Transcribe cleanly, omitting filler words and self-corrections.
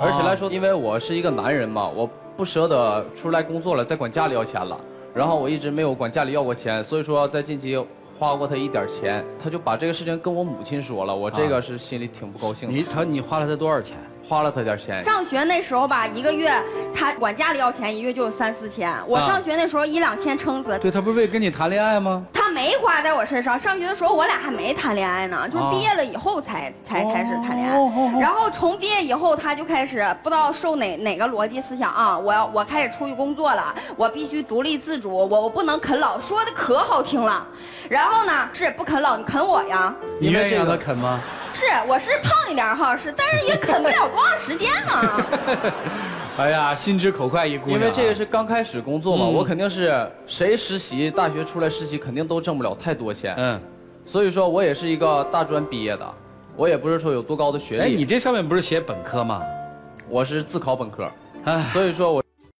而且来说，因为我是一个男人嘛，我不舍得出来工作了再管家里要钱了，然后我一直没有管家里要过钱，所以说在近期花过他一点钱，他就把这个事情跟我母亲说了，我这个是心里挺不高兴的。 你花了他多少钱？ 花了他点钱。 上学那时候吧，一个月他管家里要钱，一个月就有3、4千。我上学那时候1、2千撑死。 对，他不是为跟你谈恋爱吗？ 他没花在我身上。上学的时候我俩还没谈恋爱呢，就是毕业了以后才开始谈恋爱。然后从毕业以后，他就开始不知道受哪个逻辑思想啊，我开始出去工作了，我必须独立自主，我不能啃老，说的可好听了。然后呢，是不啃老，你啃我呀？ 你愿意让他啃吗？ 是，我是胖一点哈，是，但是也啃不了多长时间呢。 哎呀，心直口快一姑娘。 因为这个是刚开始工作嘛，我肯定是谁实习，大学出来实习肯定都挣不了太多钱。所以说我也是一个大专毕业的，我也不是说有多高的学历。 哎，你这上面不是写本科吗？ 我是自考本科。所以说我